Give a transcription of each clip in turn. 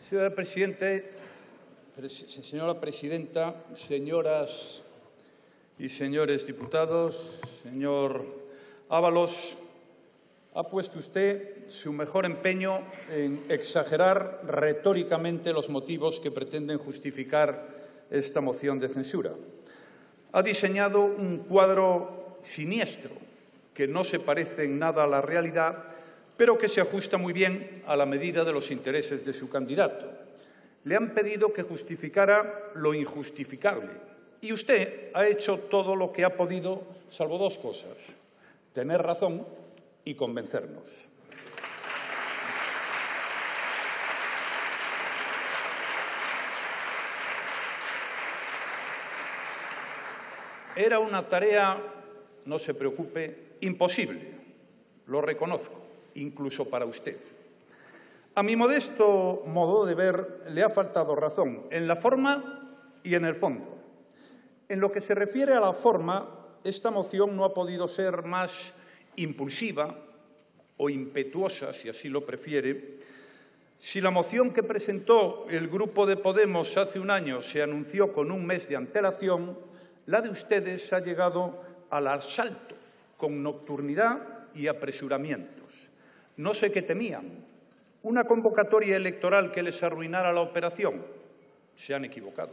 Señora presidenta, señoras y señores diputados, señor Ábalos, ha puesto usted su mejor empeño en exagerar retóricamente los motivos que pretenden justificar esta moción de censura. Ha diseñado un cuadro siniestro que no se parece en nada a la realidad, pero que se ajusta muy bien a la medida de los intereses de su candidato. Le han pedido que justificara lo injustificable y usted ha hecho todo lo que ha podido, salvo dos cosas: tener razón y convencernos. Era una tarea, no se preocupe, imposible, lo reconozco, incluso para usted. A mi modesto modo de ver, le ha faltado razón en la forma y en el fondo. En lo que se refiere a la forma, esta moción no ha podido ser más impulsiva o impetuosa, si así lo prefiere. Si la moción que presentó el Grupo de Podemos hace un año se anunció con un mes de antelación, la de ustedes ha llegado al asalto, con nocturnidad y apresuramientos. No sé qué temían, una convocatoria electoral que les arruinara la operación. Se han equivocado.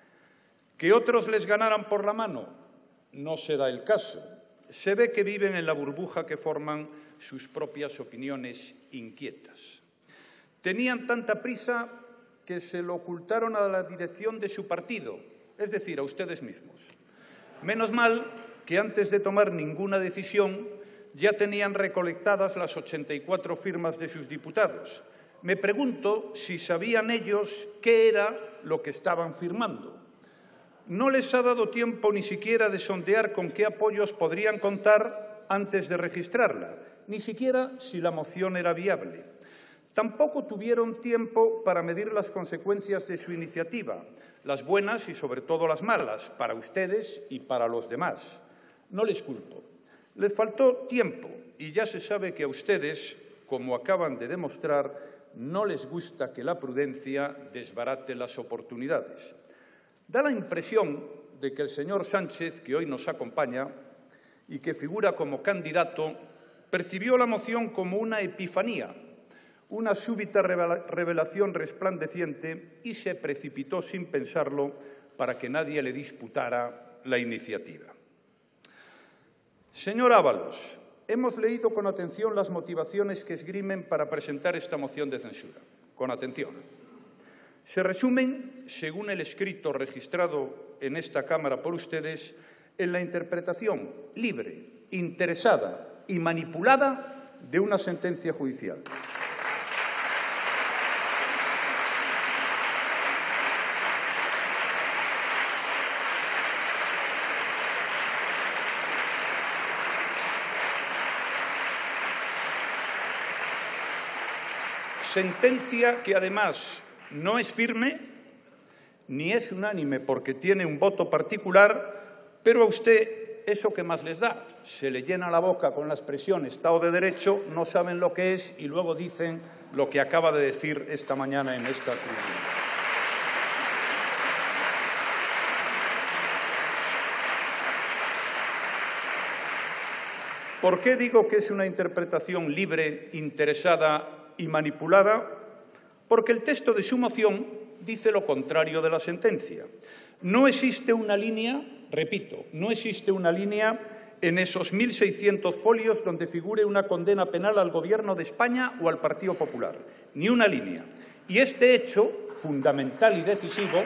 ¿Que otros les ganaran por la mano? No se da el caso. Se ve que viven en la burbuja que forman sus propias opiniones inquietas. Tenían tanta prisa que se lo ocultaron a la dirección de su partido, es decir, a ustedes mismos. Menos mal que antes de tomar ninguna decisión ya tenían recolectadas las 84 firmas de sus diputados. Me pregunto si sabían ellos qué era lo que estaban firmando. No les ha dado tiempo ni siquiera de sondear con qué apoyos podrían contar antes de registrarla, ni siquiera si la moción era viable. Tampoco tuvieron tiempo para medir las consecuencias de su iniciativa, las buenas y sobre todo las malas, para ustedes y para los demás. No les culpo. Les faltó tiempo y ya se sabe que a ustedes, como acaban de demostrar, no les gusta que la prudencia desbarate las oportunidades. Da la impresión de que el señor Sánchez, que hoy nos acompaña y que figura como candidato, percibió la moción como una epifanía, una súbita revelación resplandeciente y se precipitó sin pensarlo para que nadie le disputara la iniciativa. Señor Ábalos, hemos leído con atención las motivaciones que esgrimen para presentar esta moción de censura. Con atención. Se resumen, según el escrito registrado en esta Cámara por ustedes, en la interpretación libre, interesada y manipulada de una sentencia judicial. Sentencia que, además, no es firme ni es unánime porque tiene un voto particular, pero a usted eso que más les da. Se le llena la boca con la expresión Estado de Derecho, no saben lo que es y luego dicen lo que acaba de decir esta mañana en esta tribuna. ¿Por qué digo que es una interpretación libre, interesada y manipulada? Porque el texto de su moción dice lo contrario de la sentencia. No existe una línea, repito, no existe una línea en esos 1.600 folios donde figure una condena penal al Gobierno de España o al Partido Popular. Ni una línea. Y este hecho, fundamental y decisivo,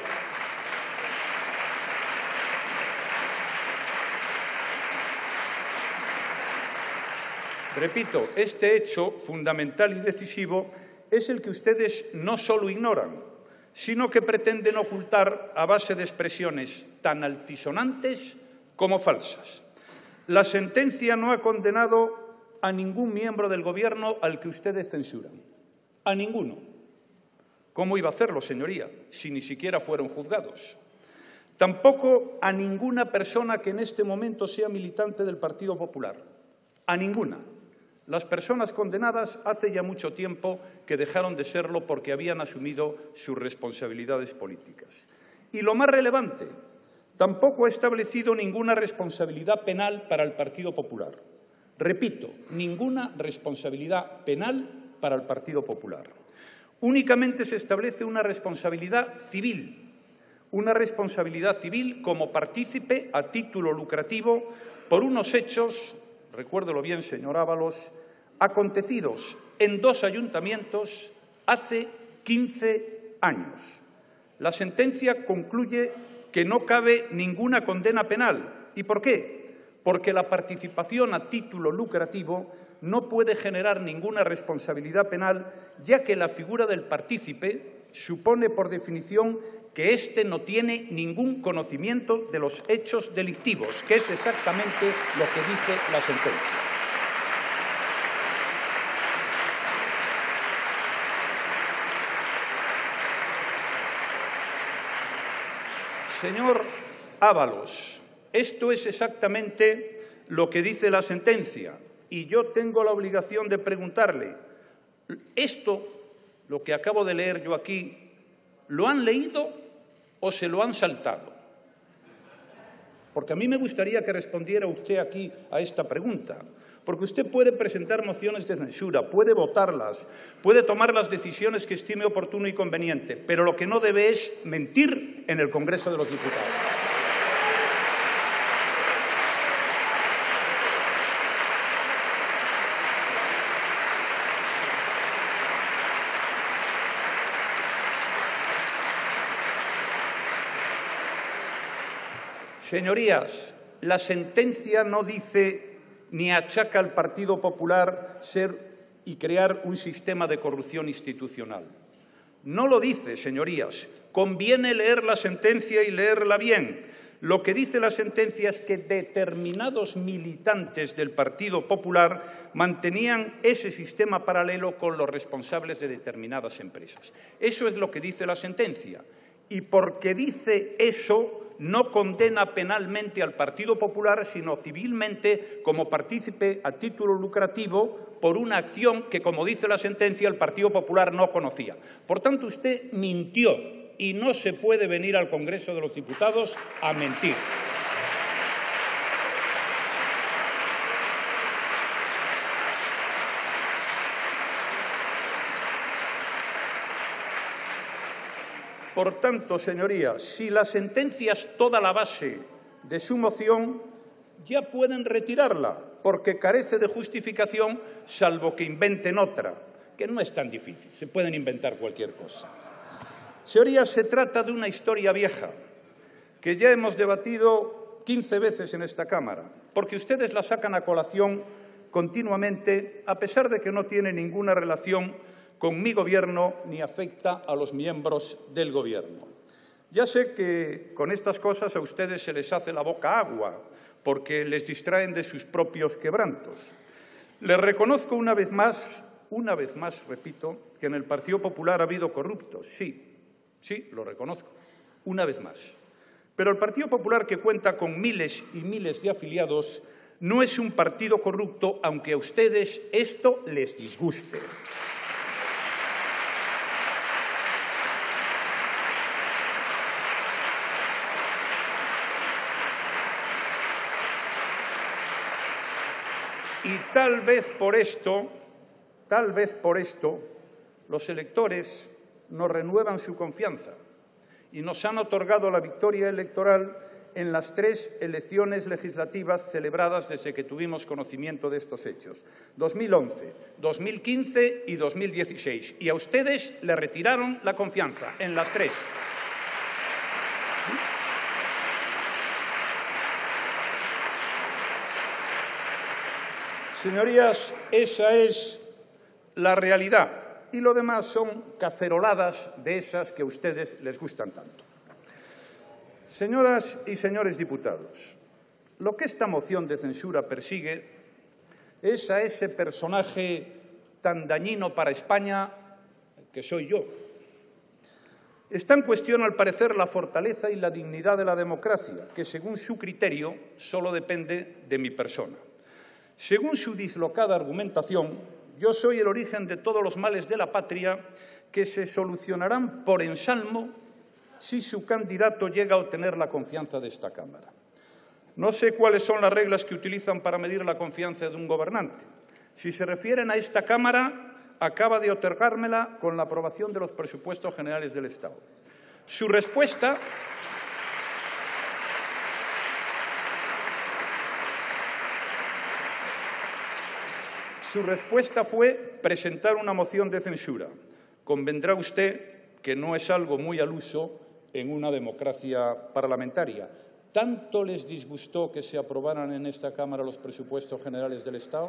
repito, este hecho fundamental y decisivo es el que ustedes no solo ignoran, sino que pretenden ocultar a base de expresiones tan altisonantes como falsas. La sentencia no ha condenado a ningún miembro del Gobierno al que ustedes censuran. A ninguno. ¿Cómo iba a hacerlo, señoría, si ni siquiera fueron juzgados? Tampoco a ninguna persona que en este momento sea militante del Partido Popular. A ninguna. Las personas condenadas hace ya mucho tiempo que dejaron de serlo porque habían asumido sus responsabilidades políticas. Y lo más relevante, tampoco ha establecido ninguna responsabilidad penal para el Partido Popular. Repito, ninguna responsabilidad penal para el Partido Popular. Únicamente se establece una responsabilidad civil como partícipe a título lucrativo por unos hechos, recuérdelo bien, señor Ábalos, acontecidos en 2 ayuntamientos hace 15 años. La sentencia concluye que no cabe ninguna condena penal. ¿Y por qué? Porque la participación a título lucrativo no puede generar ninguna responsabilidad penal, ya que la figura del partícipe supone, por definición, que éste no tiene ningún conocimiento de los hechos delictivos, que es exactamente lo que dice la sentencia. Señor Ábalos, esto es exactamente lo que dice la sentencia y yo tengo la obligación de preguntarle, ¿esto, lo que acabo de leer yo aquí, lo han leído o se lo han saltado? Porque a mí me gustaría que respondiera usted aquí a esta pregunta. Porque usted puede presentar mociones de censura, puede votarlas, puede tomar las decisiones que estime oportuno y conveniente, pero lo que no debe es mentir en el Congreso de los Diputados. Señorías, la sentencia no dice ni achaca al Partido Popular ser y crear un sistema de corrupción institucional. No lo dice, señorías. Conviene leer la sentencia y leerla bien. Lo que dice la sentencia es que determinados militantes del Partido Popular mantenían ese sistema paralelo con los responsables de determinadas empresas. Eso es lo que dice la sentencia. Y porque dice eso, no condena penalmente al Partido Popular, sino civilmente como partícipe a título lucrativo por una acción que, como dice la sentencia, el Partido Popular no conocía. Por tanto, usted mintió y no se puede venir al Congreso de los Diputados a mentir. Por tanto, señorías, si la sentencia es toda la base de su moción, ya pueden retirarla, porque carece de justificación, salvo que inventen otra, que no es tan difícil, se pueden inventar cualquier cosa. Señorías, se trata de una historia vieja, que ya hemos debatido 15 veces en esta Cámara, porque ustedes la sacan a colación continuamente, a pesar de que no tiene ninguna relación con mi Gobierno ni afecta a los miembros del Gobierno. Ya sé que con estas cosas a ustedes se les hace la boca agua, porque les distraen de sus propios quebrantos. Les reconozco una vez más, repito, que en el Partido Popular ha habido corruptos. Sí, lo reconozco, una vez más. Pero el Partido Popular, que cuenta con miles y miles de afiliados, no es un partido corrupto, aunque a ustedes esto les disguste. Y tal vez por esto, los electores nos renuevan su confianza y nos han otorgado la victoria electoral en las 3 elecciones legislativas celebradas desde que tuvimos conocimiento de estos hechos, 2011, 2015 y 2016. Y a ustedes le retiraron la confianza en las 3. Señorías, esa es la realidad y lo demás son caceroladas de esas que a ustedes les gustan tanto. Señoras y señores diputados, lo que esta moción de censura persigue es a ese personaje tan dañino para España que soy yo. Está en cuestión, al parecer, la fortaleza y la dignidad de la democracia, que, según su criterio, solo depende de mi persona. Según su dislocada argumentación, yo soy el origen de todos los males de la patria que se solucionarán por ensalmo si su candidato llega a obtener la confianza de esta Cámara. No sé cuáles son las reglas que utilizan para medir la confianza de un gobernante. Si se refieren a esta Cámara, acaba de otorgármela con la aprobación de los presupuestos generales del Estado. Su respuesta fue presentar una moción de censura. Convendrá usted que no es algo muy al uso en una democracia parlamentaria. ¿Tanto les disgustó que se aprobaran en esta Cámara los presupuestos generales del Estado?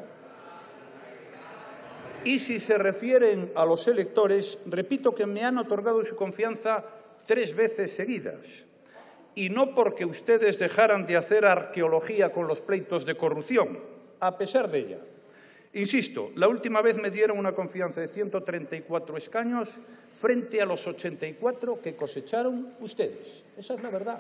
Y si se refieren a los electores, repito que me han otorgado su confianza 3 veces seguidas. Y no porque ustedes dejaran de hacer arqueología con los pleitos de corrupción, a pesar de ella. Insisto, la última vez me dieron una confianza de 134 escaños frente a los 84 que cosecharon ustedes. Esa es la verdad.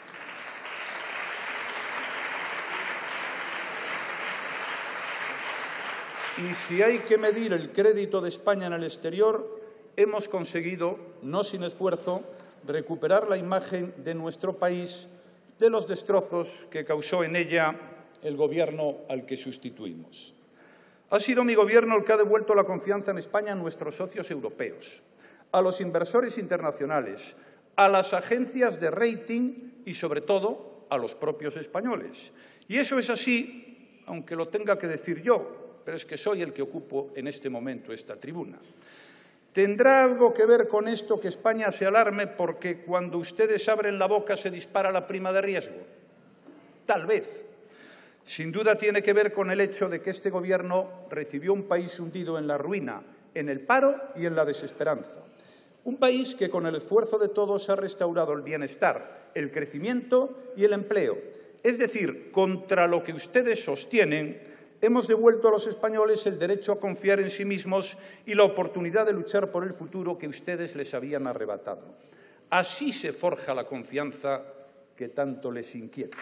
Y si hay que medir el crédito de España en el exterior, hemos conseguido, no sin esfuerzo, recuperar la imagen de nuestro país de los destrozos que causó en ella el Gobierno al que sustituimos. Ha sido mi Gobierno el que ha devuelto la confianza en España a nuestros socios europeos, a los inversores internacionales, a las agencias de rating y, sobre todo, a los propios españoles. Y eso es así, aunque lo tenga que decir yo, pero es que soy el que ocupo en este momento esta tribuna. ¿Tendrá algo que ver con esto que España se alarme porque cuando ustedes abren la boca se dispara la prima de riesgo? Tal vez. Sin duda tiene que ver con el hecho de que este Gobierno recibió un país hundido en la ruina, en el paro y en la desesperanza. Un país que con el esfuerzo de todos ha restaurado el bienestar, el crecimiento y el empleo. Es decir, contra lo que ustedes sostienen, hemos devuelto a los españoles el derecho a confiar en sí mismos y la oportunidad de luchar por el futuro que ustedes les habían arrebatado. Así se forja la confianza que tanto les inquieta.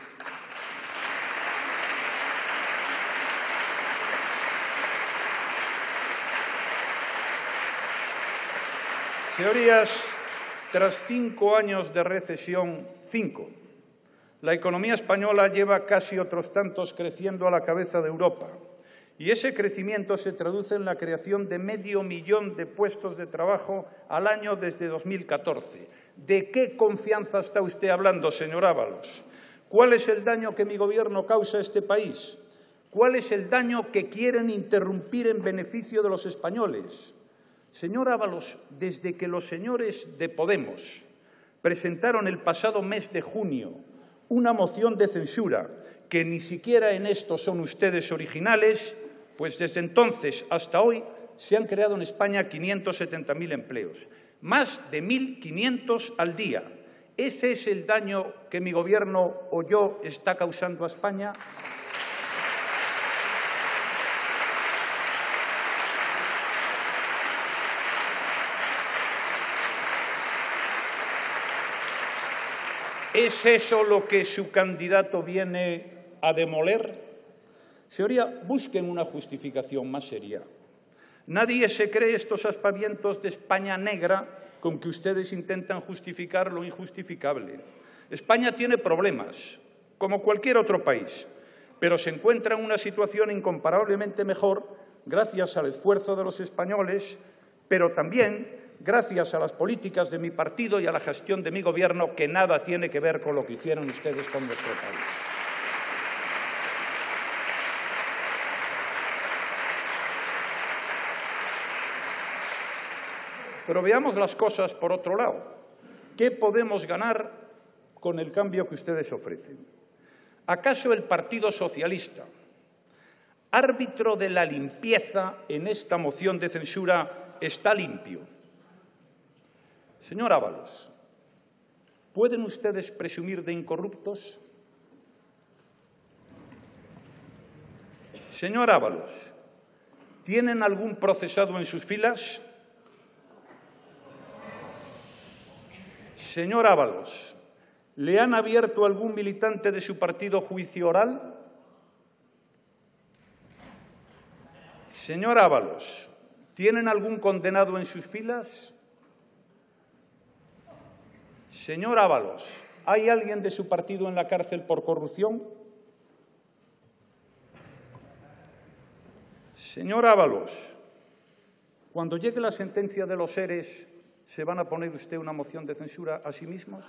Señorías, tras 5 años de recesión, 5, la economía española lleva casi otros tantos creciendo a la cabeza de Europa. Y ese crecimiento se traduce en la creación de 500.000 de puestos de trabajo al año desde 2014. ¿De qué confianza está usted hablando, señor Ábalos? ¿Cuál es el daño que mi Gobierno causa a este país? ¿Cuál es el daño que quieren interrumpir en beneficio de los españoles? Señor Ábalos, desde que los señores de Podemos presentaron el pasado mes de junio una moción de censura, que ni siquiera en esto son ustedes originales, pues desde entonces hasta hoy se han creado en España 570.000 empleos, más de 1.500 al día. ¿Ese es el daño que mi Gobierno o yo está causando a España? ¿Es eso lo que su candidato viene a demoler? Señoría, busquen una justificación más seria. Nadie se cree estos aspavientos de España negra con que ustedes intentan justificar lo injustificable. España tiene problemas, como cualquier otro país, pero se encuentra en una situación incomparablemente mejor gracias al esfuerzo de los españoles, pero también gracias a las políticas de mi partido y a la gestión de mi Gobierno, que nada tiene que ver con lo que hicieron ustedes con nuestro país. Pero veamos las cosas por otro lado. ¿Qué podemos ganar con el cambio que ustedes ofrecen? ¿Acaso el Partido Socialista, árbitro de la limpieza en esta moción de censura, está limpio? Señor Ábalos, ¿pueden ustedes presumir de incorruptos? Señor Ábalos, ¿tienen algún procesado en sus filas? Señor Ábalos, ¿le han abierto a algún militante de su partido juicio oral? Señor Ábalos, ¿tienen algún condenado en sus filas? Señor Ábalos, ¿hay alguien de su partido en la cárcel por corrupción? Señor Ábalos, cuando llegue la sentencia de los ERES, ¿se van a poner usted una moción de censura a sí mismos?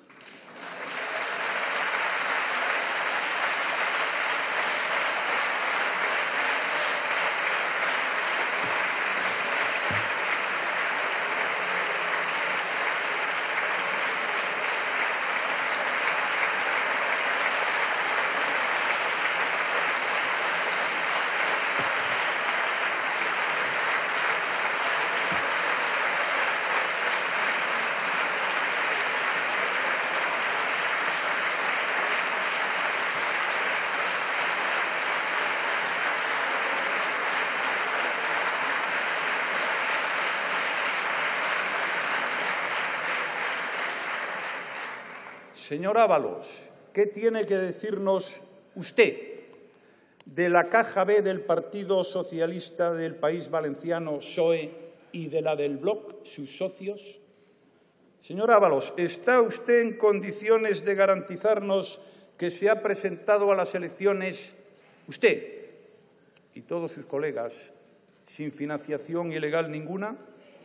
Señor Ábalos, ¿qué tiene que decirnos usted de la caja B del Partido Socialista del País Valenciano, PSOE, y de la del Bloc, sus socios? Señor Ábalos, ¿está usted en condiciones de garantizarnos que se ha presentado a las elecciones usted y todos sus colegas sin financiación ilegal ninguna?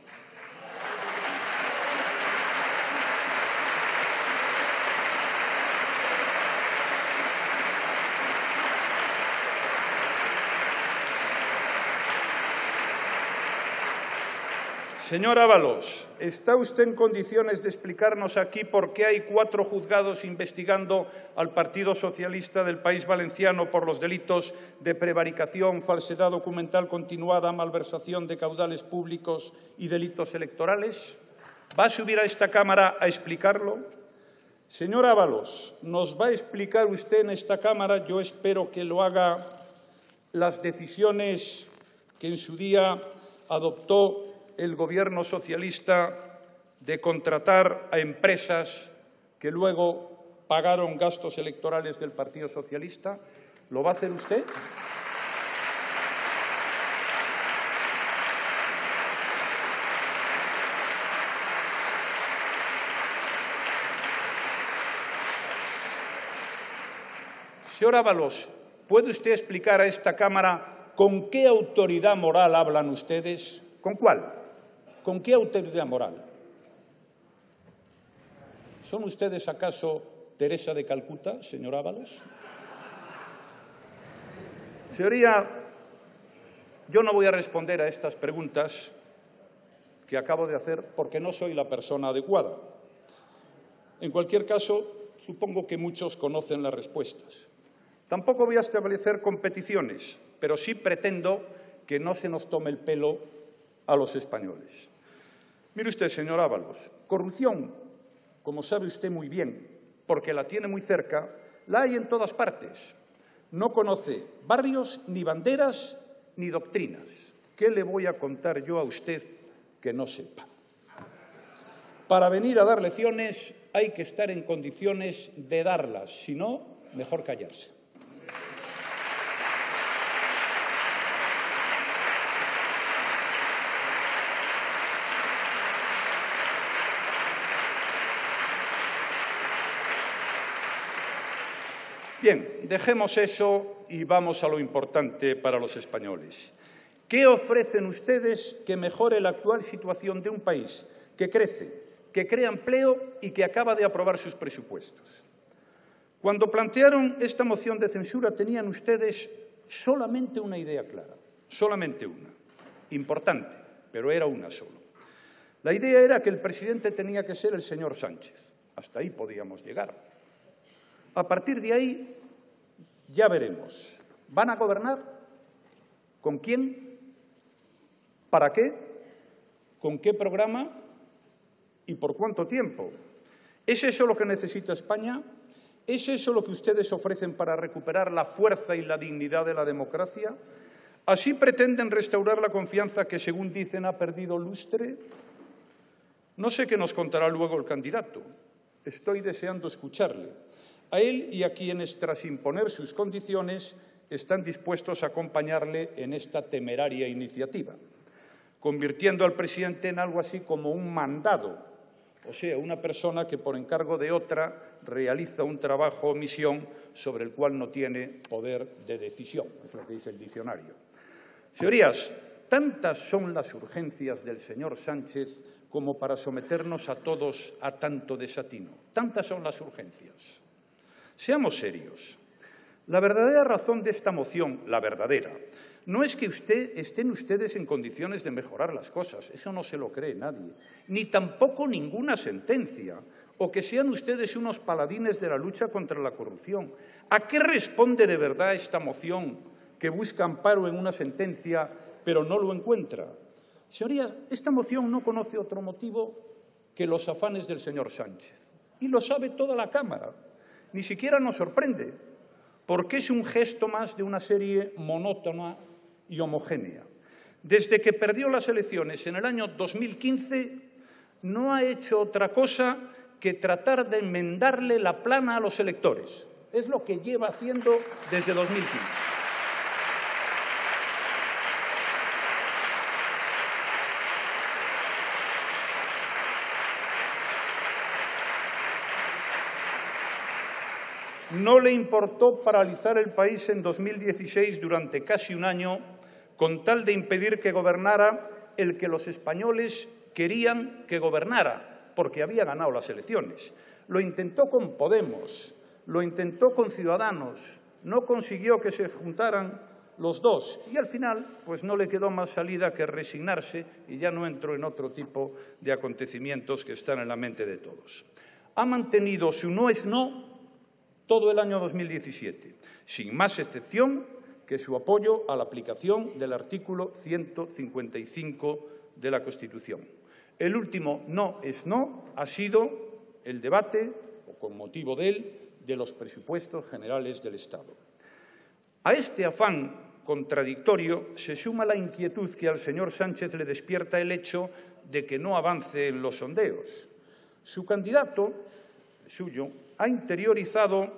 Señor Ábalos, ¿está usted en condiciones de explicarnos aquí por qué hay 4 juzgados investigando al Partido Socialista del País Valenciano por los delitos de prevaricación, falsedad documental continuada, malversación de caudales públicos y delitos electorales? ¿Va a subir a esta Cámara a explicarlo? Señor Ábalos, ¿nos va a explicar usted en esta Cámara, yo espero que lo haga, las decisiones que en su día adoptó el Gobierno socialista de contratar a empresas que luego pagaron gastos electorales del Partido Socialista? ¿Lo va a hacer usted? Señor Ábalos, ¿puede usted explicar a esta Cámara con qué autoridad moral hablan ustedes? ¿Con cuál? ¿Con qué autoridad moral? ¿Son ustedes acaso Teresa de Calcuta, señor Ábalos? Señoría, yo no voy a responder a estas preguntas que acabo de hacer porque no soy la persona adecuada. En cualquier caso, supongo que muchos conocen las respuestas. Tampoco voy a establecer competiciones, pero sí pretendo que no se nos tome el pelo a los españoles. Mire usted, señor Ábalos, corrupción, como sabe usted muy bien, porque la tiene muy cerca, la hay en todas partes. No conoce barrios, ni banderas, ni doctrinas. ¿Qué le voy a contar yo a usted que no sepa? Para venir a dar lecciones hay que estar en condiciones de darlas, si no, mejor callarse. Bien, dejemos eso y vamos a lo importante para los españoles. ¿Qué ofrecen ustedes que mejore la actual situación de un país que crece, que crea empleo y que acaba de aprobar sus presupuestos? Cuando plantearon esta moción de censura tenían ustedes solamente una idea clara, solamente una, importante, pero era una sola. La idea era que el presidente tenía que ser el señor Sánchez. Hasta ahí podíamos llegar. A partir de ahí, ya veremos. ¿Van a gobernar? ¿Con quién? ¿Para qué? ¿Con qué programa? ¿Y por cuánto tiempo? ¿Es eso lo que necesita España? ¿Es eso lo que ustedes ofrecen para recuperar la fuerza y la dignidad de la democracia? ¿Así pretenden restaurar la confianza que, según dicen, ha perdido lustre? No sé qué nos contará luego el candidato. Estoy deseando escucharle. A él y a quienes, tras imponer sus condiciones, están dispuestos a acompañarle en esta temeraria iniciativa, convirtiendo al presidente en algo así como un mandado, o sea, una persona que por encargo de otra realiza un trabajo o misión sobre el cual no tiene poder de decisión, es lo que dice el diccionario. Señorías, tantas son las urgencias del señor Sánchez como para someternos a todos a tanto desatino. Tantas son las urgencias. Seamos serios. La verdadera razón de esta moción, la verdadera, no es que estén ustedes en condiciones de mejorar las cosas, eso no se lo cree nadie, ni tampoco ninguna sentencia, o que sean ustedes unos paladines de la lucha contra la corrupción. ¿A qué responde de verdad esta moción que busca amparo en una sentencia, pero no lo encuentra? Señorías, esta moción no conoce otro motivo que los afanes del señor Sánchez. Y lo sabe toda la Cámara. Ni siquiera nos sorprende, porque es un gesto más de una serie monótona y homogénea. Desde que perdió las elecciones en el año 2015, no ha hecho otra cosa que tratar de enmendarle la plana a los electores. Es lo que lleva haciendo desde 2015. No le importó paralizar el país en 2016 durante casi un año con tal de impedir que gobernara el que los españoles querían que gobernara, porque había ganado las elecciones. Lo intentó con Podemos, lo intentó con Ciudadanos, no consiguió que se juntaran los dos y al final pues no le quedó más salida que resignarse y ya no entró en otro tipo de acontecimientos que están en la mente de todos. Ha mantenido su no es no todo el año 2017, sin más excepción que su apoyo a la aplicación del artículo 155 de la Constitución. El último no es no ha sido el debate, o con motivo de él, de los presupuestos generales del Estado. A este afán contradictorio se suma la inquietud que al señor Sánchez le despierta el hecho de que no avance en los sondeos. Su candidato, el suyo, ha interiorizado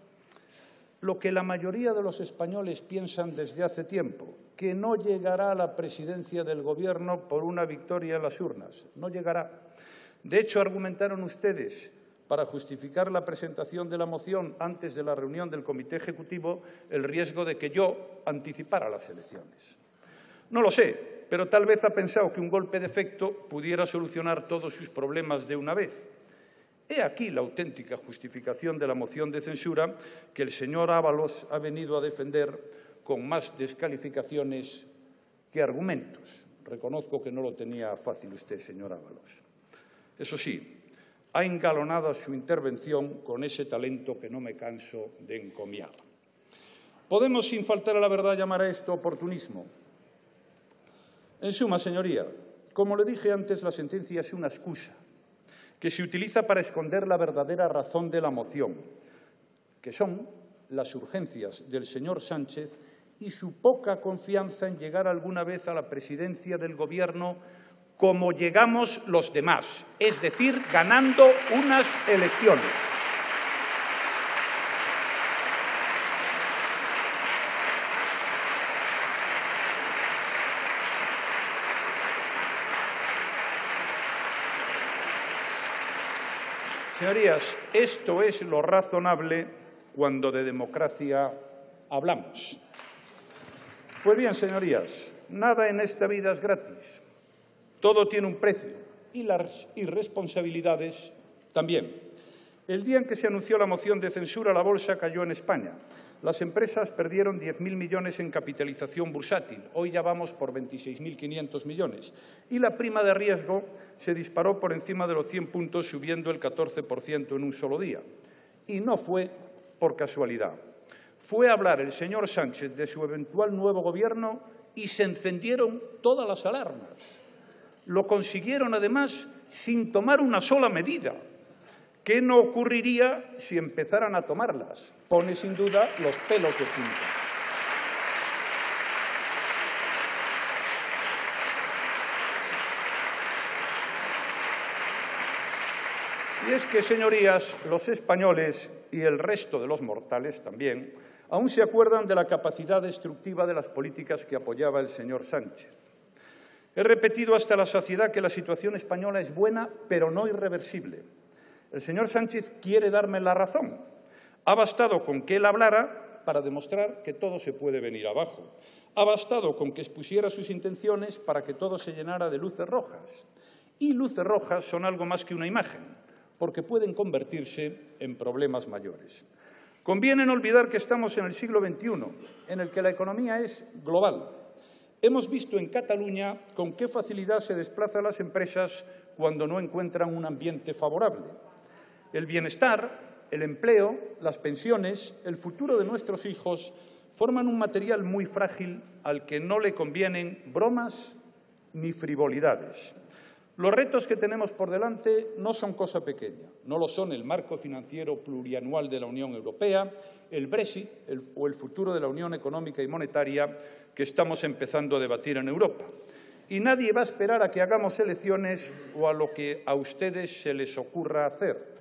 lo que la mayoría de los españoles piensan desde hace tiempo, que no llegará a la presidencia del Gobierno por una victoria en las urnas. No llegará. De hecho, argumentaron ustedes, para justificar la presentación de la moción antes de la reunión del Comité Ejecutivo, el riesgo de que yo anticipara las elecciones. No lo sé, pero tal vez ha pensado que un golpe de efecto pudiera solucionar todos sus problemas de una vez. He aquí la auténtica justificación de la moción de censura que el señor Ábalos ha venido a defender con más descalificaciones que argumentos. Reconozco que no lo tenía fácil usted, señor Ábalos. Eso sí, ha engalonado su intervención con ese talento que no me canso de encomiar. Podemos, sin faltar a la verdad, llamar a esto oportunismo. En suma, señoría, como le dije antes, la sentencia es una excusa que se utiliza para esconder la verdadera razón de la moción, que son las urgencias del señor Sánchez y su poca confianza en llegar alguna vez a la presidencia del Gobierno como llegamos los demás, es decir, ganando unas elecciones. Señorías, esto es lo razonable cuando de democracia hablamos. Pues bien, señorías, nada en esta vida es gratis. Todo tiene un precio y las irresponsabilidades también. El día en que se anunció la moción de censura, la bolsa cayó en España. Las empresas perdieron 10.000 millones en capitalización bursátil. Hoy ya vamos por 26.500 millones. Y la prima de riesgo se disparó por encima de los 100 puntos, subiendo el 14% en un solo día. Y no fue por casualidad. Fue a hablar el señor Sánchez de su eventual nuevo Gobierno y se encendieron todas las alarmas. Lo consiguieron, además, sin tomar una sola medida. ¿Qué no ocurriría si empezaran a tomarlas? Pone sin duda los pelos de punta. Y es que, señorías, los españoles y el resto de los mortales también Aún se acuerdan de la capacidad destructiva de las políticas que apoyaba el señor Sánchez. He repetido hasta la saciedad que la situación española es buena, pero no irreversible. El señor Sánchez quiere darme la razón. Ha bastado con que él hablara para demostrar que todo se puede venir abajo. Ha bastado con que expusiera sus intenciones para que todo se llenara de luces rojas. Y luces rojas son algo más que una imagen, porque pueden convertirse en problemas mayores. Conviene no olvidar que estamos en el siglo XXI, en el que la economía es global. Hemos visto en Cataluña con qué facilidad se desplazan las empresas cuando no encuentran un ambiente favorable. El bienestar, el empleo, las pensiones, el futuro de nuestros hijos forman un material muy frágil al que no le convienen bromas ni frivolidades. Los retos que tenemos por delante no son cosa pequeña. No lo son el marco financiero plurianual de la Unión Europea, el Brexit o el futuro de la Unión Económica y Monetaria que estamos empezando a debatir en Europa. Y nadie va a esperar a que hagamos elecciones o a lo que a ustedes se les ocurra hacer.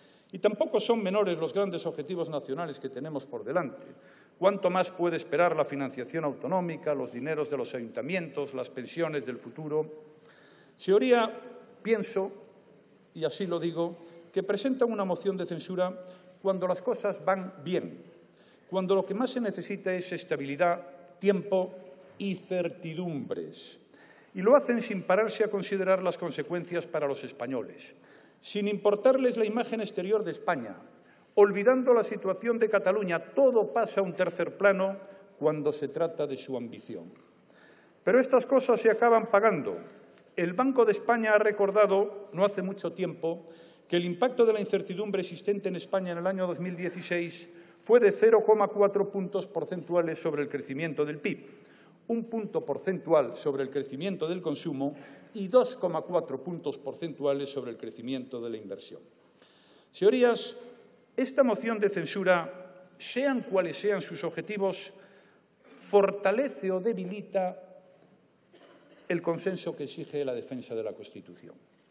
Y tampoco son menores los grandes objetivos nacionales que tenemos por delante. ¿Cuánto más puede esperar la financiación autonómica, los dineros de los ayuntamientos, las pensiones del futuro? Señoría, pienso, y así lo digo, que presentan una moción de censura cuando las cosas van bien, cuando lo que más se necesita es estabilidad, tiempo y certidumbres. Y lo hacen sin pararse a considerar las consecuencias para los españoles, sin importarles la imagen exterior de España, olvidando la situación de Cataluña. Todo pasa a un tercer plano cuando se trata de su ambición. Pero estas cosas se acaban pagando. El Banco de España ha recordado, no hace mucho tiempo, que el impacto de la incertidumbre existente en España en el año 2016 fue de 0,4 puntos porcentuales sobre el crecimiento del PIB, 1 punto porcentual sobre el crecimiento del consumo y 2,4 puntos porcentuales sobre el crecimiento de la inversión. Señorías, esta moción de censura, sean cuales sean sus objetivos, fortalece o debilita el consenso que exige la defensa de la Constitución.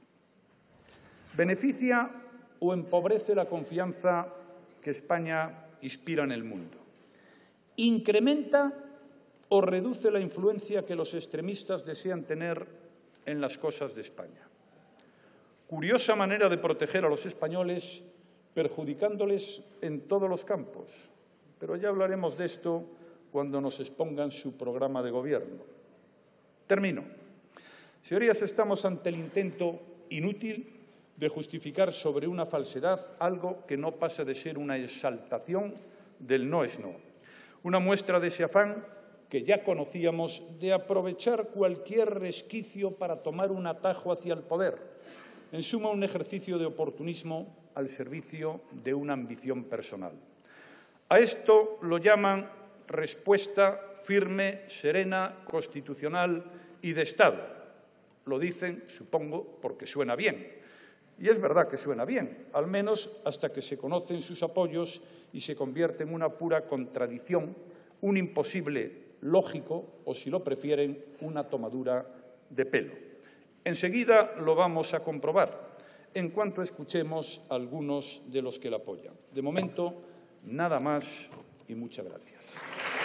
Beneficia o empobrece la confianza que España inspira en el mundo. Incrementa o reduce la influencia que los extremistas desean tener en las cosas de España. Curiosa manera de proteger a los españoles, perjudicándoles en todos los campos. Pero ya hablaremos de esto cuando nos expongan su programa de gobierno. Termino. Señorías, estamos ante el intento inútil de justificar sobre una falsedad algo que no pasa de ser una exaltación del no es no. Una muestra de ese afán que ya conocíamos de aprovechar cualquier resquicio para tomar un atajo hacia el poder. En suma, un ejercicio de oportunismo al servicio de una ambición personal. A esto lo llaman respuesta firme, serena, constitucional y de Estado. Lo dicen, supongo, porque suena bien. Y es verdad que suena bien, al menos hasta que se conocen sus apoyos y se convierte en una pura contradicción, un imposible lógico o, si lo prefieren, una tomadura de pelo. Enseguida lo vamos a comprobar en cuanto escuchemos a algunos de los que la apoyan. De momento, nada más y muchas gracias.